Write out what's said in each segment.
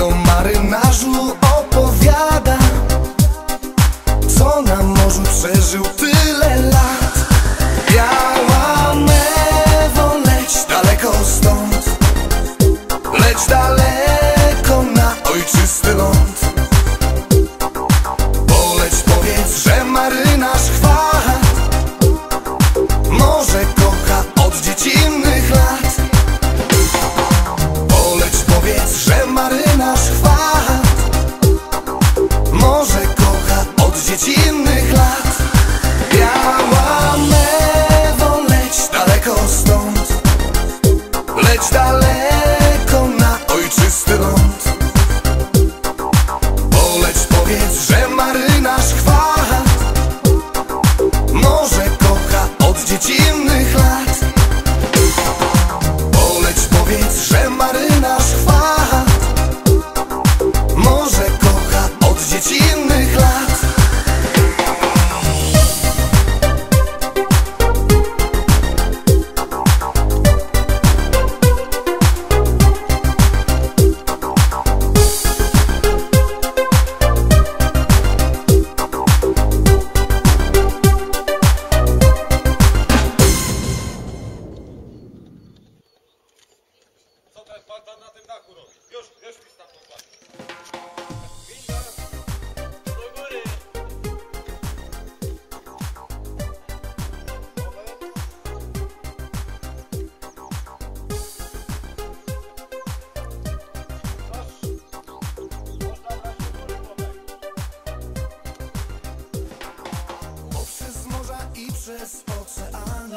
o marynarzu opowiada, co na morzu przeżył tyle lat. Biała mewo, leć daleko stąd, leć daleko na ojczysty ląd. Poleć, powiedz, że marynarz chwal morze kocha od dziecinnych lat. Poleć, powiedz, że marynarz chwal morze kocha od dziecinnych lat. Biała mewo, leć daleko stąd, leć daleko na ojczysty ląd. Poleć, powiedz, że marynarz chwal morze kocha od dziecinnych lat. Poleć, powiedz, że marynarz chwal morze kocha od dziecinnych lat. Pan na tym dachu robi. Już mi tam popatrz. Do góry. Poprzez morza i przez oceany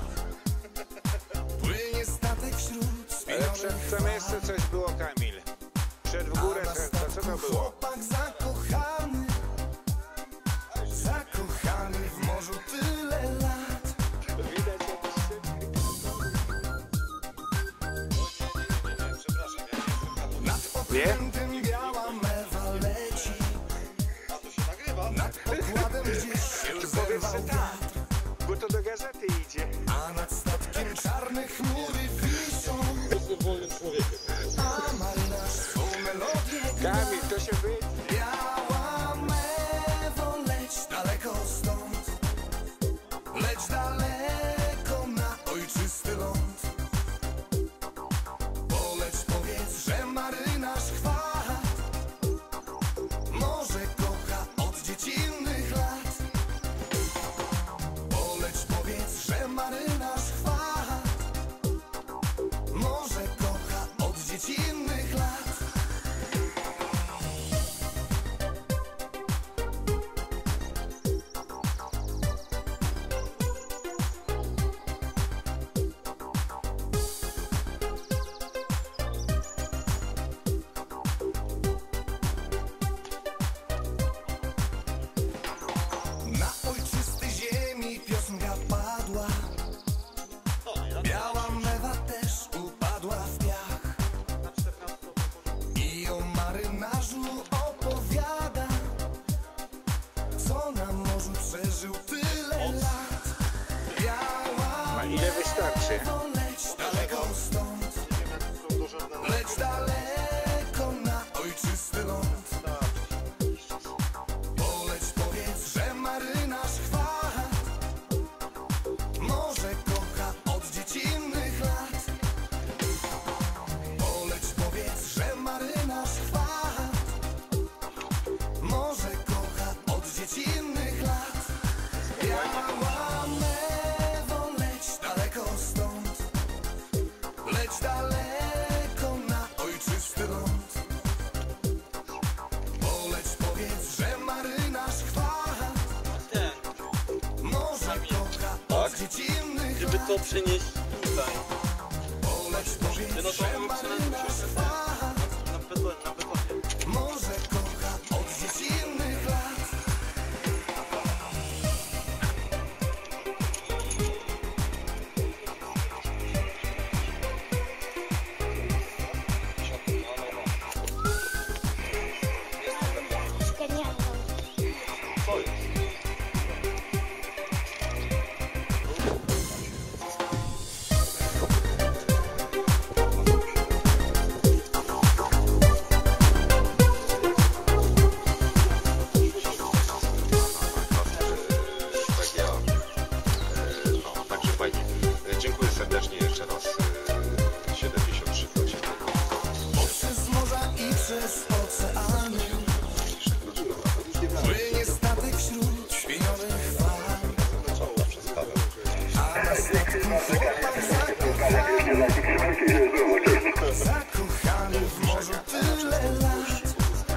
płynie statek wśród. Ale przed to miejsce coś było, Kamil. Przed w górę, to co to było? Chłopak zakochany, zakochany w morzu tyle lat. Widać jakiś Przepraszam, ja nie jestem Nad okrętem biała mewa leci, a to się nagrywa. nad pokładem gdzieś się zerwał wiatr, bo to do gazety idzie. a nad statkiem czarne chmury wiszą. Jestem wolnym człowiekiem. A marynarz swą melodię gra. Kamil, to się wyjdzie. Biała mewo, leć daleko stąd, leć daleko na ojczysty ląd. Poleć, powiedz, że marynarz chwal morze kocha od dziecinnych lat. Poleć, powiedz, że marynarz chwal morze kocha od dziecinnych lat. Na ojczystej ziemi piosenka padła, biała mewa też upadła w piach. I o marynarzu opowiada, co na morzu przeżył tyle lat. Biała A ile wystarczy? mewo, leć daleko stąd, leć daleko na ojczysty ląd. Poleć, powiedz, że marynarz chwal morze kocha od dziecinnych lat. Poleć, powiedz, że marynarz chwal morze kocha od dziecinnych lat. Biała mewo, leć daleko stąd, leć daleko na ojczysty ląd. Poleć, powiedz, że marynarz chwal morze kocha od dziecinnych Żeby lat. to przenieść tutaj. Poleć, powiedz, że marynarz chwal Na betonie. morze kocha od dziecinnych lat. Co jest? przez oceany. Płynie statek wśród świniowych fal. A na statku chłopak zakochany w morzu tyle lat.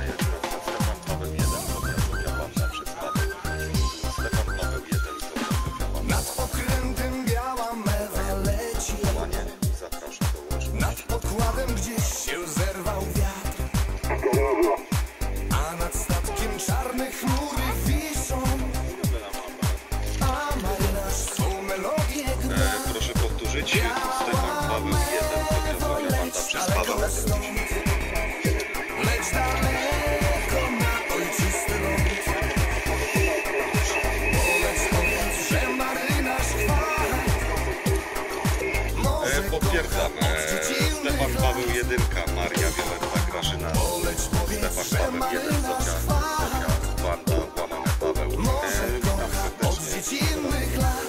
Nad okrętem biała mewa leci. Nad pokładem gdzieś się zerwał wiatr. A nad statkiem czarne chmury wiszą. A marynarz swą melodię gra. Proszę powtórzyć. Stefan Paweł 1, podniosła banda przez Paweł. Lecz daleko na ojczysty ląd. Powiedz, powiedz, że marynarz chwal. Może Potwierdzam. Stefan Paweł 1, Maria Wioletta Grażyna. Stefan Paweł 1, Zofia, banda łamane Paweł. Witam od serdecznie. dziecinnych lat.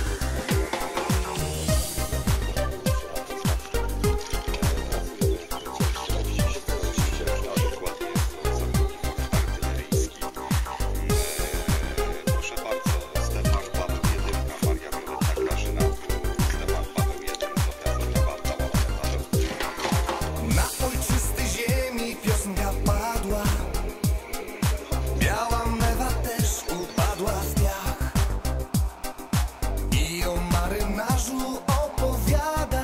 Proszę bardzo, Stefan Paweł 1, Maria Wioletta Grażyna. Stefan Paweł 1, Zofia, banda łamane Paweł. Na ojczystej ziemi piosenka padła. Biała mewa też upadła w piach. I o marynarzu opowiada,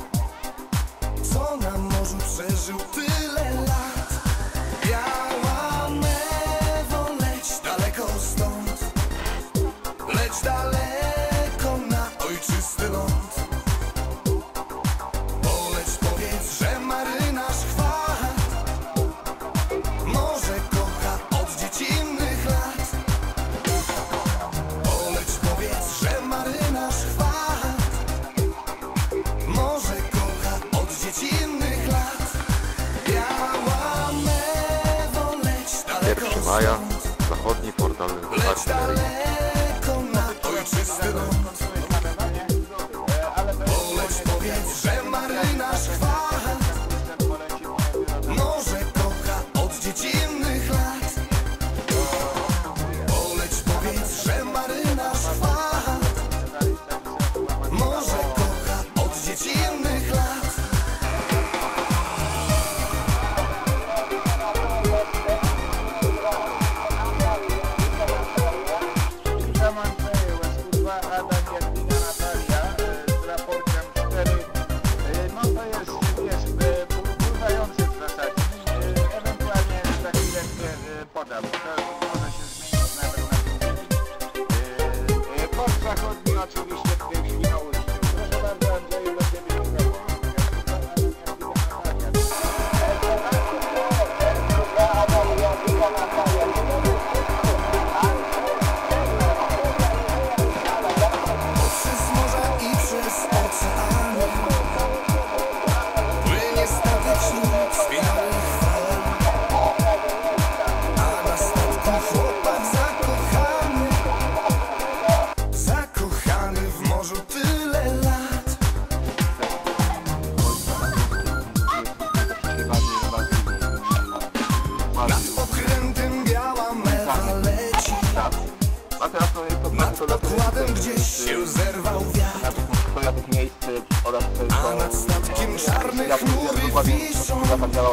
co na morzu przeżył tyle lat. Biała mewo, leć daleko stąd. Leć daleko na ojczysty ląd. Poleć, powiedz, że marynarz chwal. Może kocha od dziecinnych lat. Poleć, powiedz, że marynarz chwal. Może kocha od dziecinnych lat. Biała mewo, leć daleko 1 maja, stąd. zachodni portal Leć artylerii. daleko na ojczysty ląd. Poleć, powiedz, że marynarz chwal. Może kocha od dziecinnych lat. Poleć, powiedz, że marynarz chwal. Może kocha od dziecinnych lat. Roman Łaskuwa, Adam, Jadwiga, Natalia z raportem 4. No to jest, wiesz, pływający w zasadzie. Ewentualnie za chwilę podam. To może się zmienić nawet na tym. Port zachodni oczywiście w tej Świnoujściu. Proszę bardzo, Andrzeju, do ciebie mikrofon. Przez morza i przez oceany płynie statek wśród wspinanych fal. A na statku chłopak zakochany. Zakochany w morzu tyle lat. Nad okrętem biała mewa leci. Nad pokładem gdzieś się zerwał wiatr. A nad statkiem czarne chmury wiszą.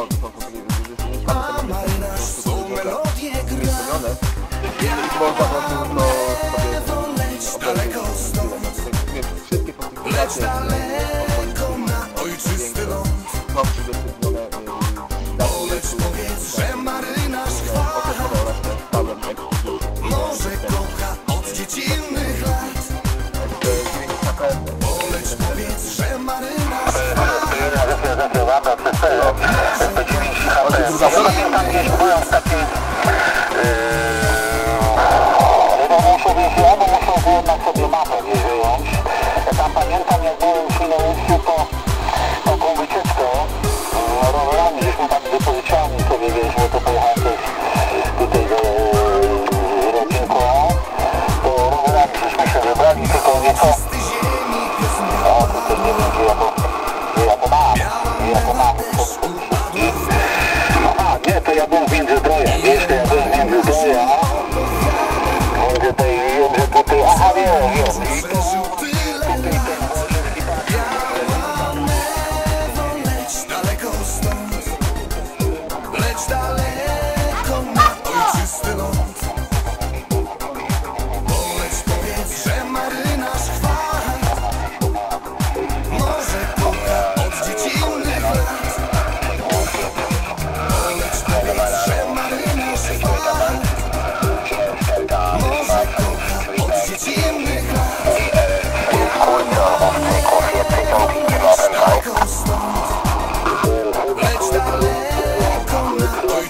A marynarz swą melodię gra. Biała mewo, leć daleko stąd. Leć daleko na ojczysty ląd. Poleć, powiedz, że marynarz chwal. Może kocha od dziecinnych lat. Poleć, powiedz, że marynarz chwal. Tam pamiętam, jak byłem w Świnoujściu po taką wycieczkę rowerami, żeśmy tam wypożyczalni sobie wieźli, to pojechałem też tutaj do rodzinką, to rowerami żeśmy się wybrali, tylko wie co? O, to nie wiem, gdzie ja to mam, Aha,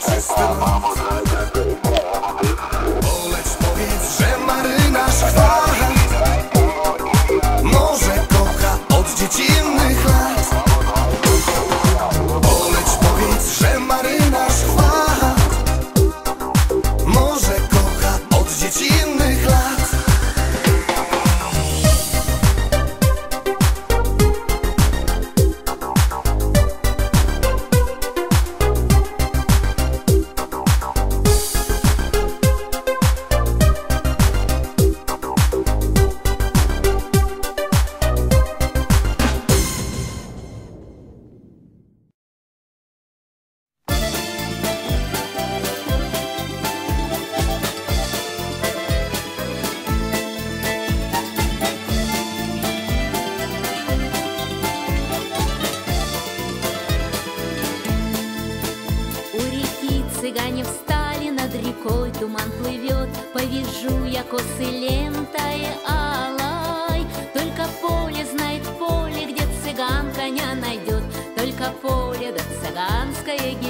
system. Polecz powiedz, że marynarz chwal może kocha od dziecinnych lat. Polecz powiedz, że marynarz chwal może kocha od dziecinnych lat. Цыгане встали, над рекой туман плывет, повяжу я косы лентой алой. Только поле знает поле, где цыган коня найдет, только поле да цыганская